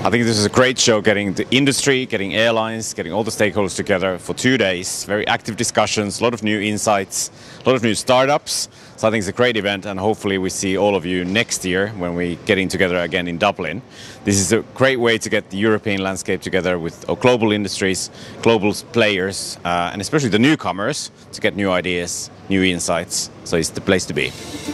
I think this is a great show, getting the industry, getting airlines, getting all the stakeholders together for 2 days. Very active discussions, a lot of new insights, a lot of new startups. So I think it's a great event, and hopefully we see all of you next year when we're getting together again in Dublin. This is a great way to get the European landscape together with global industries, global players, and especially the newcomers to get new ideas, new insights. So it's the place to be.